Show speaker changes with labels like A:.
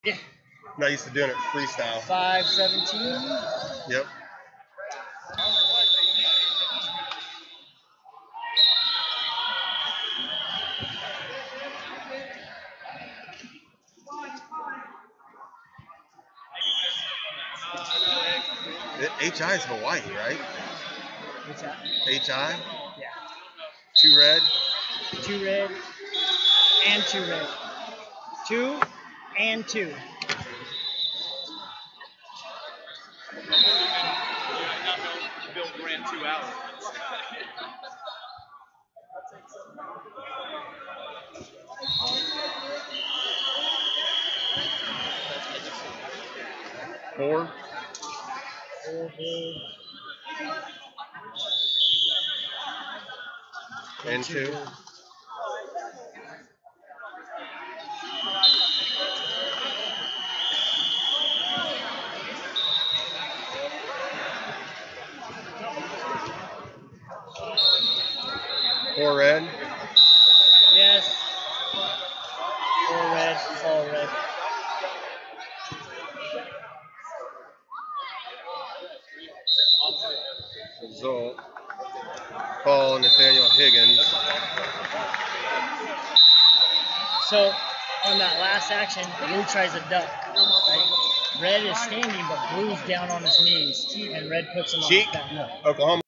A: Yeah.
B: Not used to doing it freestyle.
A: 5:17.
B: Yep. HI is Hawaii, right?
A: What's that?
B: HI?
A: Yeah.
B: 2 red.
A: 2 red and 2 red. 2 and 2.
C: Bill ran 2 hours.
B: Four.
A: 4 blue.
B: And 2.
A: Blue.
B: Four red.
A: Yes. 4 red, all red.
B: Result. Call Nathanial Higgins.
A: So on that last action, blue tries a duck. Right? Red is standing, but blue's down on his knees, and red puts him on his back.
B: Oklahoma.